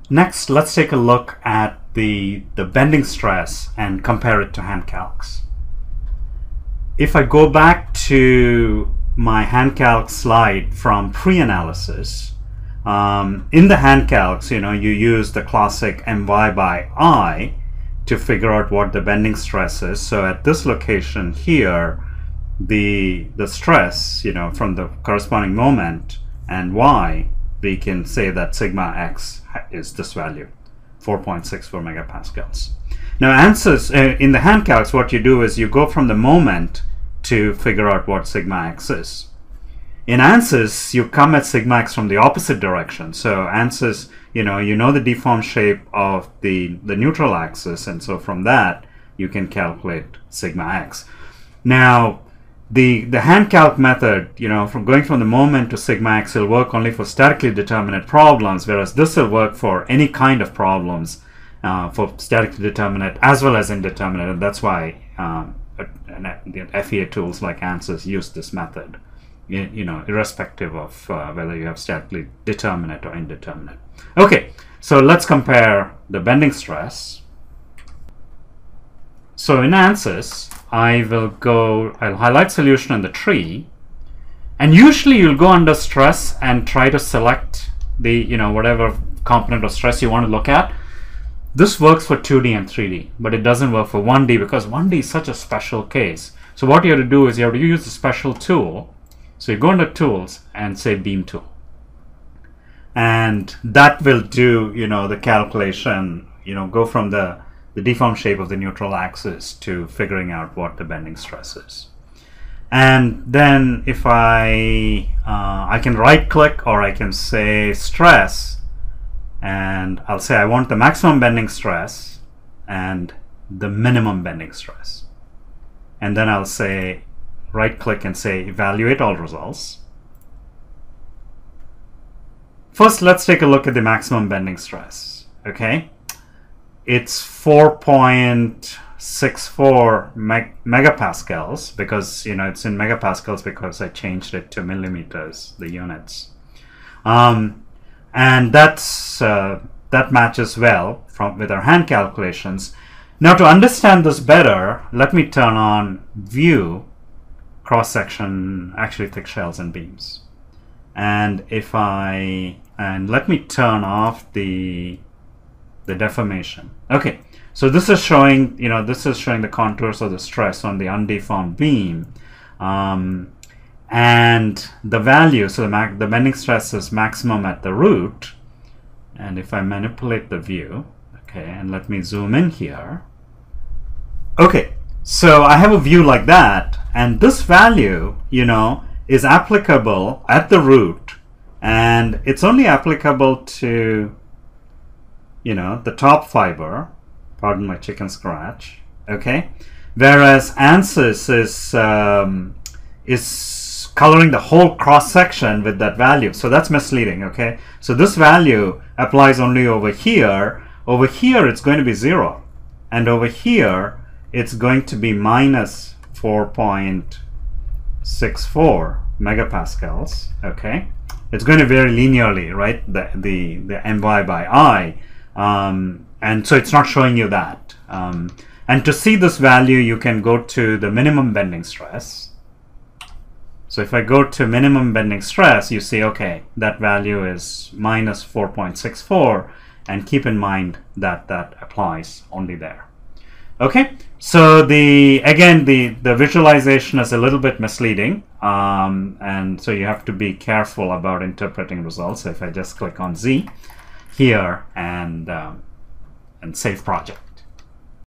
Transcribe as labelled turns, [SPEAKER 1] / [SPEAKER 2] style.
[SPEAKER 1] Next, let's take a look at the bending stress and compare it to hand calcs. If I go back to my hand calc slide from pre-analysis, in the hand calcs, you use the classic my by I to figure out what the bending stress is. So at this location here, the stress, from the corresponding moment and y, we can say that sigma x is this value, 4.64 megapascals. Now answers in the hand calcs, what you do is you go from the moment to figure out what sigma x is. In ANSYS, you come at sigma x from the opposite direction. So ANSYS, you know the deformed shape of the neutral axis, and so from that you can calculate sigma x. Now the hand calc method, from going from the moment to sigma x will work only for statically determinate problems, whereas this will work for any kind of problems for statically determinate as well as indeterminate, and that's why FEA tools like ANSYS use this method, irrespective of whether you have statically determinate or indeterminate. Okay, so let's compare the bending stress. So in ANSYS, I'll highlight solution in the tree, and usually you'll go under stress and try to select the whatever component of stress you want to look at. This works for 2D and 3D, but it doesn't work for 1D because 1D is such a special case. So what you have to do is you have to use a special tool. So you go under tools and say beam tool, and that will do the calculation, go from the deformed shape of the neutral axis to figuring out what the bending stress is. And then if I can right click, or I can say stress, and I'll say I want the maximum bending stress and the minimum bending stress, and then I'll say right click and say evaluate all results. First, let's take a look at the maximum bending stress. Okay, it's 4.64 megapascals because it's in megapascals because I changed it to millimeters, the units, and that matches well with our hand calculations. Now, to understand this better, let me turn on view, cross section, actually thick shells and beams, and let me turn off the deformation. Okay, so this is showing the contours of the stress on the undeformed beam, and the value, so the bending stress is maximum at the root. And if I manipulate the view, okay, and let me zoom in here. Okay, so I have a view like that, and this value is applicable at the root, and it's only applicable to the top fiber, pardon my chicken scratch, okay, whereas ANSYS is coloring the whole cross section with that value, so that's misleading. Okay, so this value applies only over here. Over here it's going to be 0, and over here it's going to be minus 4.64 megapascals. Okay, it's going to vary linearly, right? The my by I, and so it's not showing you that. And to see this value, you can go to the minimum bending stress. So if I go to minimum bending stress, you see, okay, that value is minus 4.64, and keep in mind that that applies only there. Okay, so again the visualization is a little bit misleading, and so you have to be careful about interpreting results. So if I just click on Z here and save project.